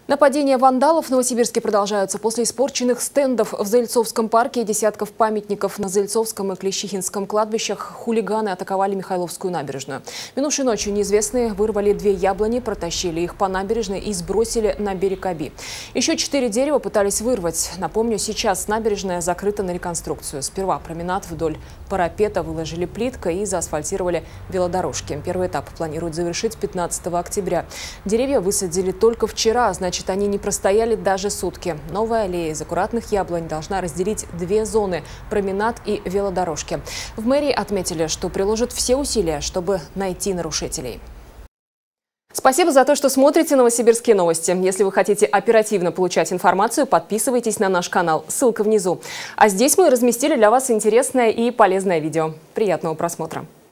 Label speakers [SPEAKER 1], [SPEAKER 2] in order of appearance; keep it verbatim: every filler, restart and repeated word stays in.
[SPEAKER 1] Нападения вандалов в Новосибирске продолжаются. После испорченных стендов в Заильцовском парке и десятков памятников на Заильцовском и Клещихинском кладбищах хулиганы атаковали Михайловскую набережную. Минувшей ночью неизвестные вырвали две яблони, протащили их по набережной и сбросили на берег Оби. Еще четыре дерева пытались вырвать. Напомню, сейчас набережная закрыта на реконструкцию. Сперва променад вдоль парапета выложили плиткой и заасфальтировали велодорожки. Первый этап планируют завершить пятнадцатого октября. Деревья высадили только вчера, значит, Значит, они не простояли даже сутки. Новая аллея из аккуратных яблонь должна разделить две зоны – променад и велодорожки. В мэрии отметили, что приложат все усилия, чтобы найти нарушителей. Спасибо за то, что смотрите «Новосибирские новости». Если вы хотите оперативно получать информацию, подписывайтесь на наш канал. Ссылка внизу. А здесь мы разместили для вас интересное и полезное видео. Приятного просмотра.